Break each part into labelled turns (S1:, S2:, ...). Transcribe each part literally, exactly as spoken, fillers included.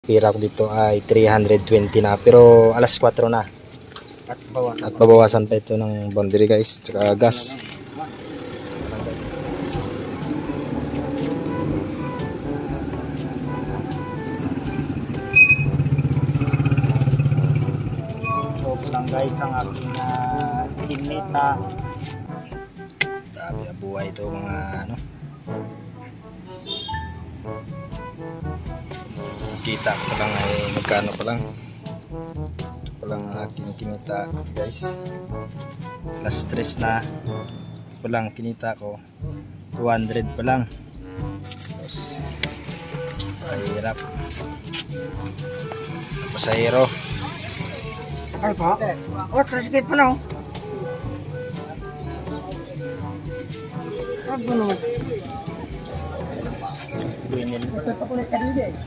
S1: pira ko dito ay three hundred twenty na, pero alas kwatro na
S2: At bawasan.
S1: at babawasan pa ito ng boundary guys, tsaka gas.
S2: So lang guys ang aking uh, kinita.
S1: Grabe ang buhay ito mga ano. Kita ko lang ay magkano pa lang. Ito pa lang ang aking kinita guys. Alas stress na. Ito pa lang kinita ko. two hundred pa lang. Tapos kahirap. Pasahero.
S2: Ay pa. Oh, traffic pa na. Ano naman? Greenel. Papulit ka dito eh.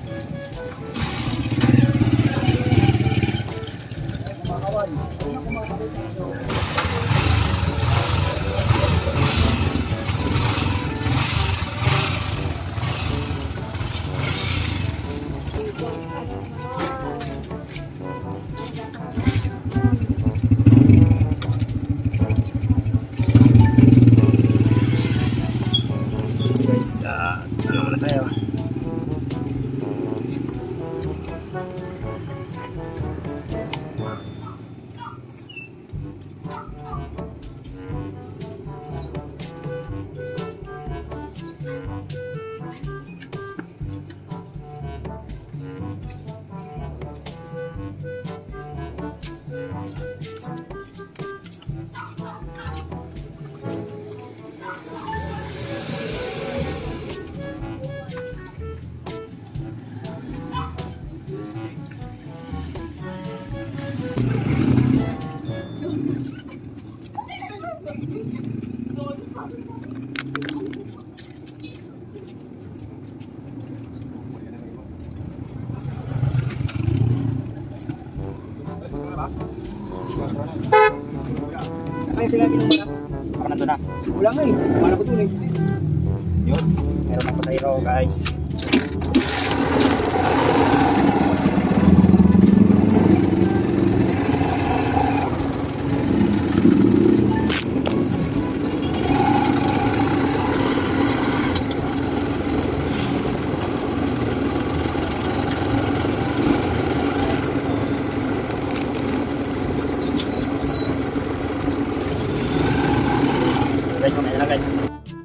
S1: Guys, uh, ano muna tayo.
S2: Ay sila kinumara. Baka nandun na. Wala nga eh. Wala ko tunay.
S1: Yun, meron ng pasahero guys.
S2: Guys, mamaya na guys.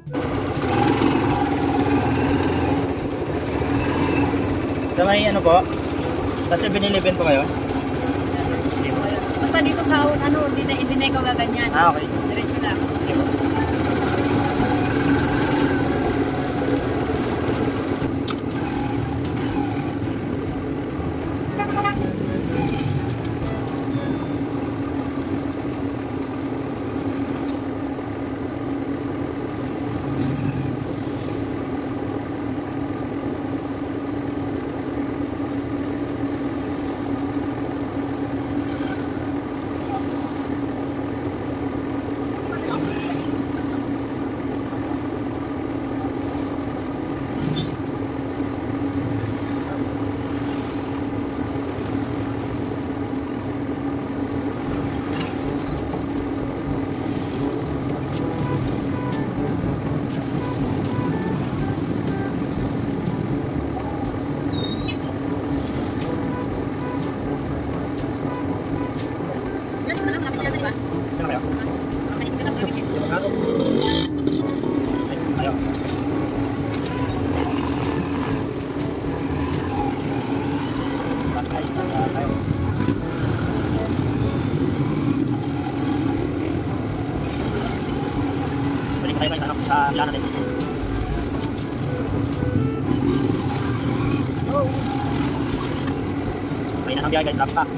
S1: Sa may ano po? Sa seven eleven po kayo?
S3: Basta dito sa ano, hindi na, hindi na ikaw gaganyan.
S1: Ah, okay.
S3: Diretso lang.
S1: Okay po.
S2: sa Milano din. So, may na ang biyahe guys, lapit pa.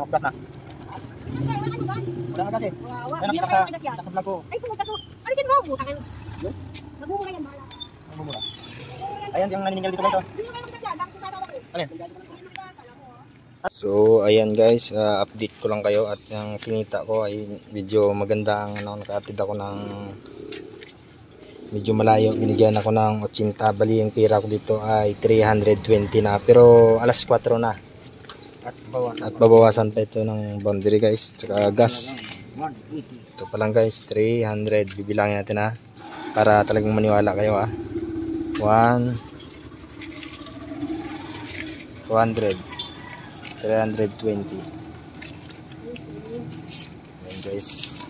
S1: plus na. Wala na kasi. Ayun, nakita sa, nakita sa vlog ko.
S4: Ay, kung magkaso. Alisin mo, butangan. Nagmumura yan, bahala.
S1: Ang mumura. Ayan, yung naniningil dito guys. Oh.
S4: Hindi mo kayo magkasya, bakit kung tatawag eh.
S1: Alin?
S4: Kala mo, ah.
S1: So, ayan guys, uh, update ko lang kayo at yung kinita ko ay medyo maganda ang ano, nakaatid ako ng medyo malayo. Binigyan ako ng eighty, bali yung pira ko dito ay three hundred twenty na, pero alas four na
S2: At bawa.
S1: at babawasan pa ito ng boundary guys, tsaka gas. Ito pa lang guys, three hundred, bibilangin natin ha para talagang maniwala kayo ha. One, two hundred, three hundred twenty. Ayan guys.